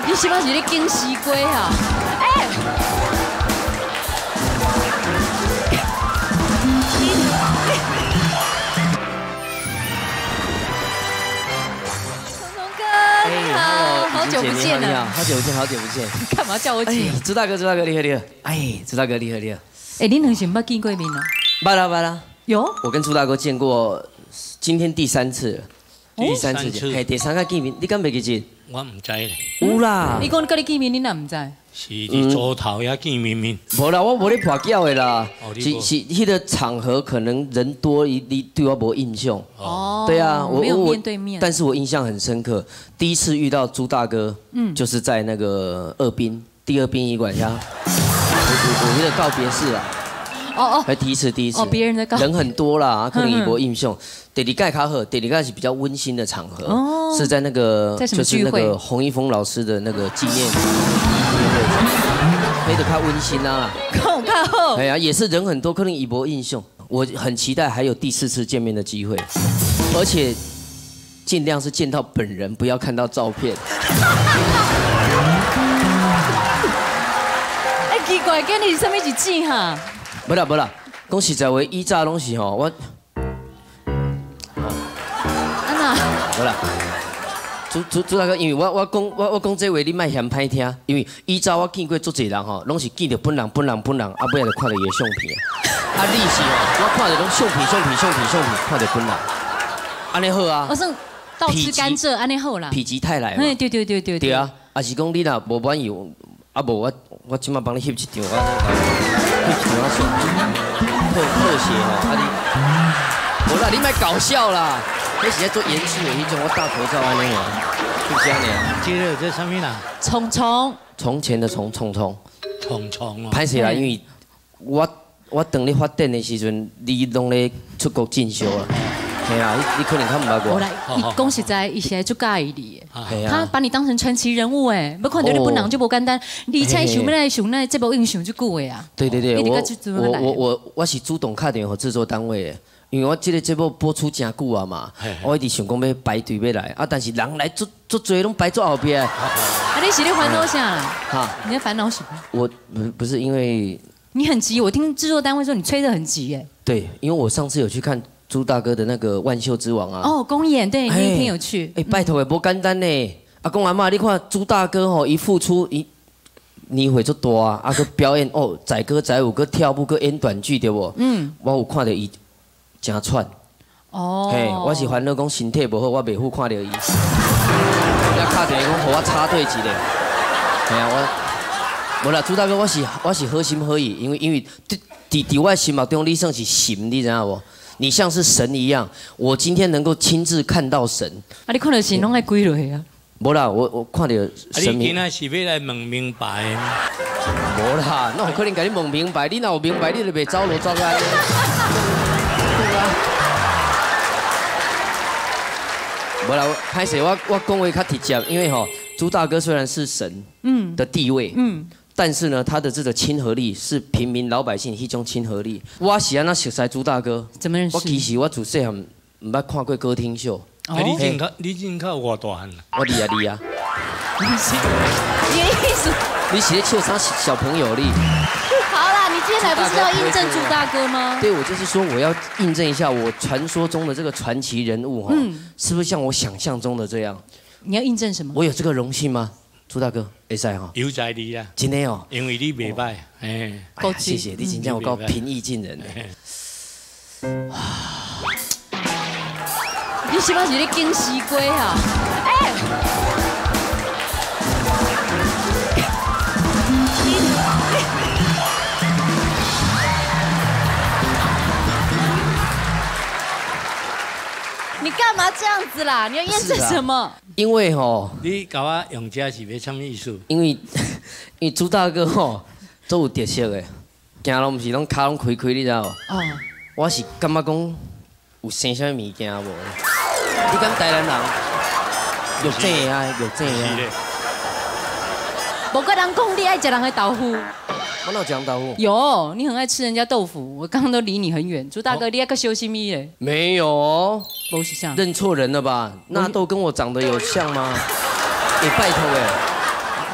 你是不是咧惊西瓜啊？哎。 好久不见了， 好久不见，好久不见。 干嘛叫我姐？ 朱大哥，朱大哥，你好，你好。哎，朱大哥，你好，你好。 哎，你两想捌见过面啊？ 捌啦，捌啦。 有。 我跟朱大哥见过，今天第3次了。第3次见，嘿，第3个见面，你敢袂记得？ 我唔知咧。 有啦。 你讲跟你见面，你哪唔知？ 是伫组头也见面。 无啦，我无咧拍脚的啦。是迄个场合可能人多，你对我无印象。 哦。 对啊， 没有面对面。 但是我印象很深刻，第一次遇到朱大哥，就是在那个第2殡仪馆下，我那个告别式啊。哦。还第一次。哦， 别人的告。 人很多啦，可能也无印象。第2届较好，第2届是比较温馨的场合，是在那个就是那个洪一峰老师的那个纪念会，那个较温馨啊。 较好。 哎呀，也是人很多，可能也无印象。我很期待还有第4次见面的机会，而且尽量是见到本人，不要看到照片。 哎，奇怪，跟你什么一起哈？ 不啦，讲实在话，以早拢是吼我。 安娜。 好啦，朱大哥，因为我讲这话你莫嫌歹听，因为以早我见过足侪人吼，拢是见到本人，啊，尾仔就看到伊的相片啊。你是吼，我看到拢相片，看到本人，安尼好啊。 我算倒吃甘蔗，安尼好啦。 否极泰来嘛。 哎，对。 对啊，啊是讲你若无满意，啊无我即马帮你翕一张，翕一张我相特写吼，啊你，无啦，你莫搞笑啦，你是在做严肃的迄种，我戴口罩安尼啊，就这样尔。 接着这上面啦， 从前的从， 哦。 歹势啦，因为我等你发展的时阵，你拢咧出国进修啊。嘿啊，你可能较唔捌我。 我来，讲实在，伊现在就介意你， 嘿啊， 他把你当成传奇人物哎，要看到你本人就无简单，你才想要来想那这部英雄就久的啊。 对，我是主动打电话给制作单位的，因为我这个节目播出真久啊嘛，我一直想讲要排队要来啊，但是人来足多拢排足后边。啊， 你是咧烦恼啥啦？ 哈， 你在烦恼什么？ 我不是因为你很急，我听制作单位说你催得很急哎。 对，因为我上次有去看朱大哥的那个《万秀之王》啊。哦， 公演，对，那一天有去。 哎，拜托的，不简单呢。阿公阿妈，你看朱大哥吼，一付出你会做大啊，啊，佮表演哦，载歌载舞，佮跳舞，佮演短剧对不？我有看到伊真喘。哦。嘿，我是烦恼讲身体不好，我袂赴看到伊。要打电话讲，互我插队一下。嘿啊，无啦，朱大哥，我是好心好意，因为伫我心目中你算是神，你知影无？你像是神一样，我今天能够亲自看到神。啊， 你看到神拢爱跪落去啊？ 无啦，我看到神明。 你今仔是要来问明白？ 无啦，那有可能甲你问明白，你若有明白，你就袂走路走个安尼。对啊。无啦，歹势，我讲话较直接，因为吼，朱大哥虽然是神的地位，但是呢，他的这个亲和力是平民老百姓迄种亲和力。我是安那熟悉朱大哥， 怎么认识？ 我其实我自细汉唔捌看过歌厅秀。 你真靠我大汉啦！ 我厉啊！ 你的意思？ 你是咧笑啥小朋友哩？ 好啦，你今天来不是要印证朱大哥吗？ 对，我就是说我要印证一下我传说中的这个传奇人物哈，是不是像我想象中的这样？ 你要印证什么？ 我有这个荣幸吗？朱大哥，会使哈？ 有在你啦， 真的哦， 因为你袂歹，哎， 谢谢你，真正有够平易近人的。 你是不是咧惊西瓜啊？哎！你干嘛这样子啦？你要验证什么？ 因为吼， 你甲我用这是要什么意思？ 因为朱大哥吼都有特色的，行拢唔是拢脚拢开开，你知无？哦。我是感觉讲有生啥物件无？你敢台南人有这啊，有这啊。 某个人讲你爱吃人的豆腐。 我哪有讲豆腐？ 有，你很爱吃人家豆腐。我刚刚都离你很远。朱大哥，你爱个修心咪嘞？ 没有哦。 不是像。 认错人了吧？纳豆跟我长得有像吗？也拜托哎。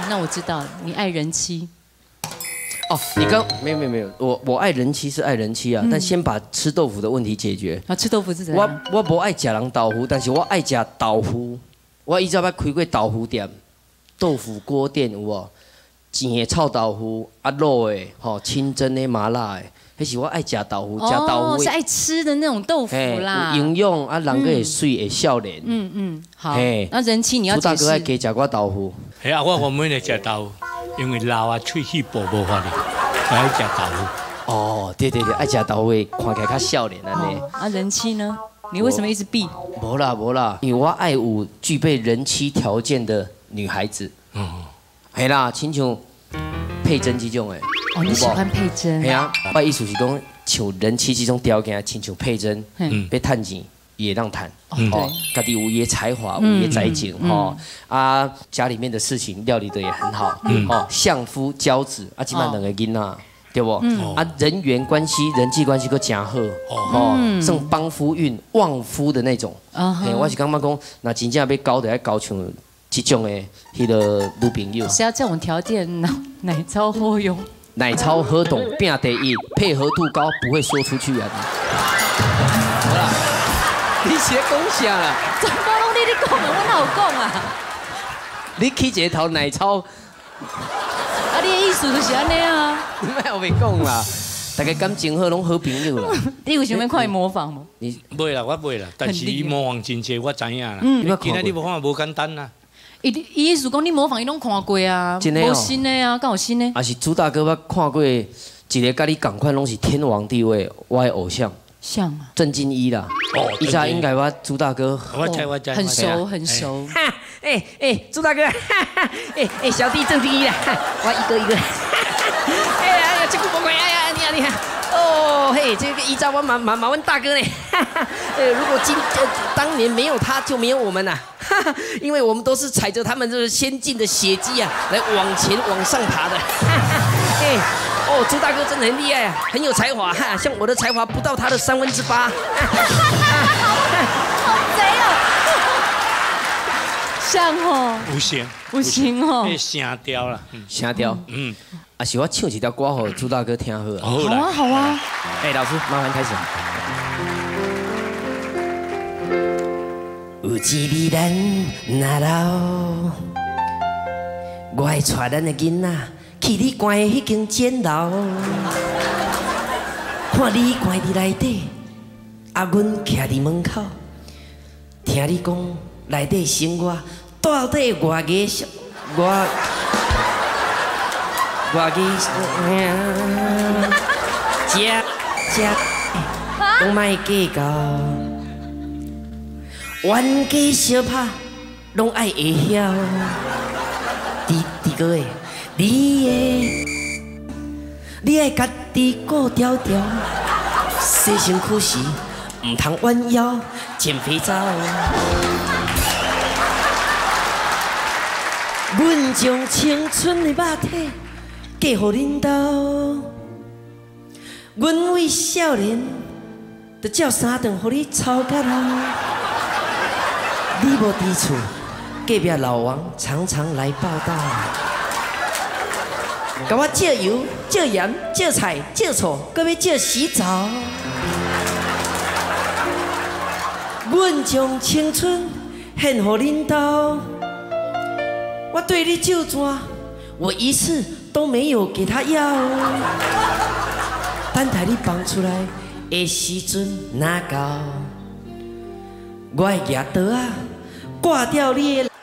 那我知道了，你爱人妻。 哦，你刚没有，我爱人妻是爱人妻啊，但先把吃豆腐的问题解决。 啊，吃豆腐是怎样？ 我不爱吃人豆腐，但是我爱吃豆腐。我以前捌开过豆腐店、豆腐锅店有无？煎的臭豆腐、卤的、清蒸的、麻辣的，迄是我爱吃豆腐，吃豆腐是爱吃的那种豆腐啦， 有营养啊，人个会水会少年。 好。那人妻你要解释。 朱大哥爱加食我豆腐。 系啊，我每日食豆腐，因为老啊喙齿部无法哩，爱食豆腐。 哦，对，爱食豆腐的，看起来较少年安尼。 啊，人妻呢？你为什么一直避？ 无啦，因为我爱有具备人妻条件的女孩子。系啦，亲像佩珍这种的。 哦，你喜欢佩珍？ 系啊，我意思是讲，像人妻这种条件，亲像佩珍，要趁钱也让谈。哦，家己有伊的才华，有伊的才情，啊，家里面的事情料理的也很好。相夫教子，啊，基本两个囡仔。对不？啊，人缘关系、人际关系都真好，算帮夫运、旺夫的那种。我是感觉讲，那真正要交，就要交像这种的迄个女朋友。 是要这种条件，奶超好用， 奶超好懂，拼第一，配合度高，不会说出去啊。好啦，你是讲啥啦？ 怎么拢你讲的，我哪有讲啊？ 你起一个头奶超。 啊，你的意思就是安尼啊？ 你莫后面讲啦，大家感情好，拢好朋友啦。 你有想要看伊模仿无？ 你袂啦，我袂啦，但是伊模仿真济，我知影啦。今仔你模仿无简单啦。 伊意思讲你模仿伊拢看过啊，无新的啊，敢有新的？ 啊是朱大哥，我看过一个甲你同款，拢是天王地位，我的偶像。 像啊。 郑敬一啦。哦。伊才应该我朱大哥。 我知。 很熟。 朱大哥，小弟郑敬一啦，我一个。哎呀，这个不会，哎呀，你看，哦嘿，这个依照我马文大哥呢，如果当年没有他，就没有我们呐，因为我们都是踩着他们这个先进的血迹啊，来往上爬的。朱大哥真的很厉害啊，很有才华，像我的才华不到他的8/3。 好贼哦！像哦，有型哦， 声调啦， 声调，啊是我唱一条歌给朱大哥听好啊。好啊。 老师麻烦开始。有一日咱若老，我会带咱的囡仔去你关的迄间监牢，看你关伫内底，啊阮徛伫门口，听你讲内底生活到底偌艺术，偌食，拢莫计较，冤家相拍拢爱会晓。第个你爱家己顾条条，洗身躯时唔通弯腰捡肥皂。阮将青春的肉体嫁予恁兜，阮为少年就照3顿予你操到老。你无伫厝，隔壁老王常常来报道，甲我借油、借盐、借菜、借醋，搁要借洗澡。阮将青春献予恁兜。我对你就抓，我一次都没有给他要。等待你放出来的时阵哪到？我的牙刀啊，挂掉你的。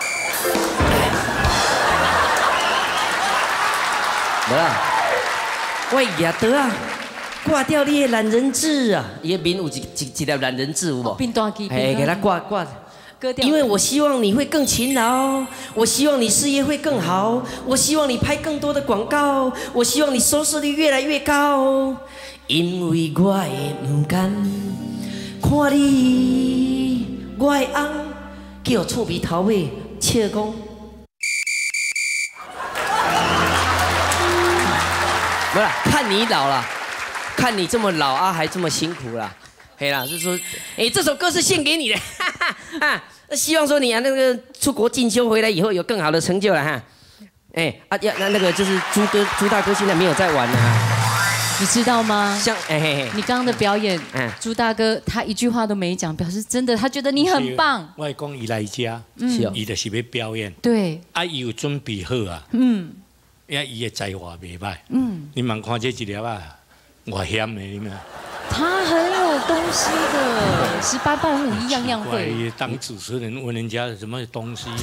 无啦，我的牙刀啊，挂掉你的懒人痣啊！伊个面有一粒懒人痣有无？ 变大机。 给他挂。因为我希望你会更勤劳，我希望你事业会更好，我希望你拍更多的广告，我希望你收视率越来越高。因为我会不甘看你，我的翁叫厝边头尾笑讲，不是看你老了，看你这么老啊，还这么辛苦啦。嘿啦，是说，这首歌是献给你的，哈哈啊，希望说你啊那个出国进修回来以后有更好的成就了哈。 那个就是朱大哥现在没有在玩了啊。 你知道吗？ 像你刚刚的表演，朱大哥他一句话都没讲，表示真的他觉得你很棒。 我讲伊来家，伊就是要表演。 对。 啊，伊有准备好啊。伊的才华袂歹。你慢看这一粒啊，我险的你们。他很有东西的，18般武艺样样会。 当主持人问人家什么东西？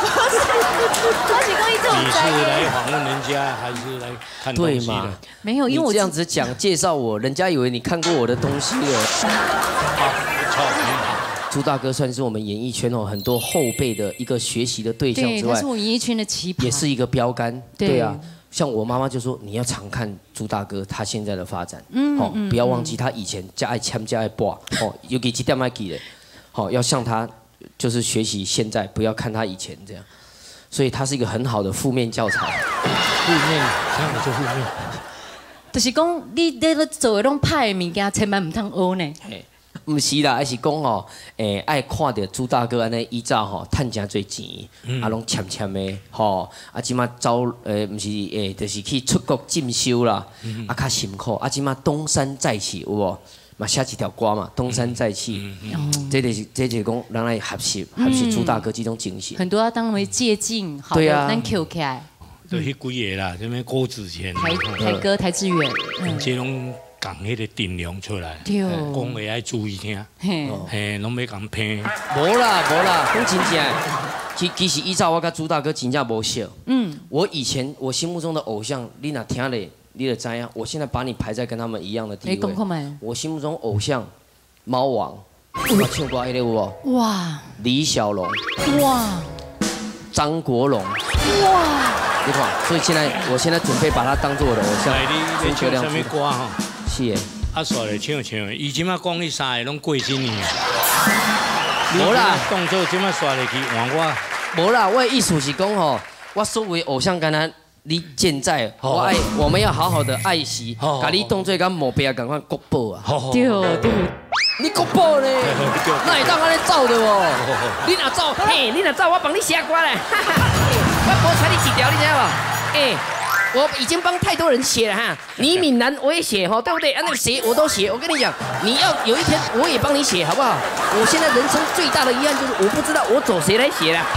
你是来访问人家，还是来看东西的？ 没有，因为我这样子讲介绍我，人家以为你看过我的东西了。 好，不错，很好。 朱大哥算是我们演艺圈很多后辈的一个学习的对象之外， 他是我演艺圈的奇葩， 也是一个标杆。对啊。像我妈妈就说，你要常看朱大哥他现在的发展，不要忘记他以前加爱签加爱播，尤其这点爱记的，要向他就是学习现在，不要看他以前这样，所以他是一个很好的负面教材。 负面，什么叫负面？ 就是讲你在做那种歹的物件，千万唔通学呢。 唔是啦，而是讲爱看到朱大哥安尼以早赚真多钱，拢签的，即马走唔是就是去出国进修啦，较辛苦，即马东山再起有无？嘛写一条歌嘛，东山再起，这就是讲人来学习朱大哥这种精神。 很多要当为借鉴，好的，咱 Q 起来。 就迄几个啦，什么郭子乾、 台哥、台志远， 这拢。讲迄个定量出来，讲话爱注意听，拢要讲偏。 无啦，讲真正，其实依照我甲朱大哥真正无像。我心目中的偶像，你若听咧，你就知影。我现在把你排在跟他们一样的地位。我心目中偶像，猫王，我唱过迄个有无？哇！李小龙。哇！张国荣。哇！你看，所以我现在准备把他当做我的偶像。 你唱什么歌吼？ 是的。 啊，煞来唱，伊即马讲迄三个拢过身去。 无啦， 动作即马煞来去换我。 无啦，我的意思是讲我所谓偶像敢若你健在，我们要好好的爱惜，把你当作甲毛病赶快国宝啊。 对。 你国宝呢？那会当安尼走的哦。你若走，你若走，我帮你写歌嘞。我多踩你几条，你知道不？我已经帮太多人写了哈，倪敏南我也写对不对？那个谁我都写。我跟你讲，你要有一天我也帮你写，好不好？我现在人生最大的遗憾就是我不知道我找谁来写啦。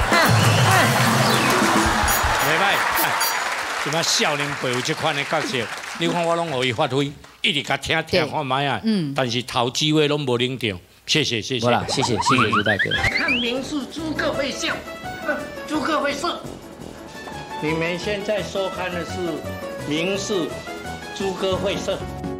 袂歹，什么少年辈有这款的角色，你看我拢予伊发挥，一直甲听看卖啊。但是头几位拢无领到，谢谢。 好啦，谢谢朱大哥。 看民视诸葛会笑，诸葛会色。 你们现在收看的是《民视诸葛会社》。